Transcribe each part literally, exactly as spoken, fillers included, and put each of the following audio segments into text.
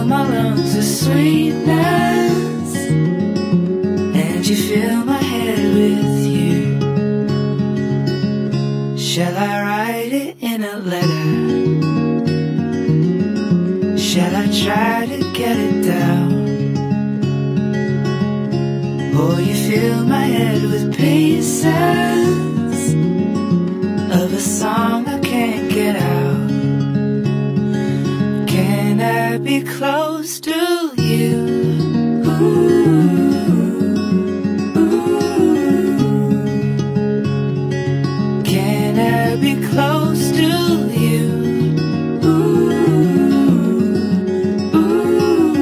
fill my lungs with sweetness, and you fill my head with you. Shall I write it in a letter? Shall I try to get it down? Or you fill my head with pieces of a song I can't get out? Can I be close to you? Ooh, ooh. Can I be close to you? Ooh, ooh.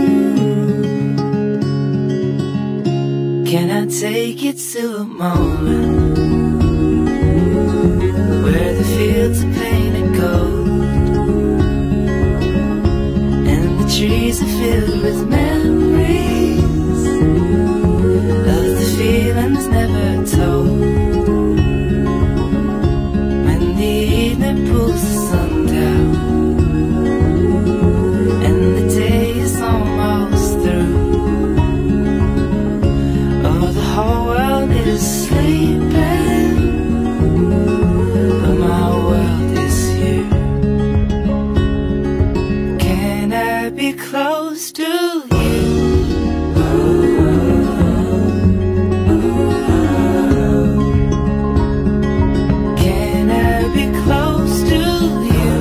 Can I take you to a moment where the fields are painted gold and the trees are filled with memories of the feelings never told? When the evening pulls the sun down and the day is almost through, oh, the whole world is sleeping, but my world is you. Can I be close to you? Can I be close to you?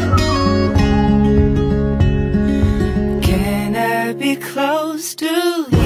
Can I be close to you?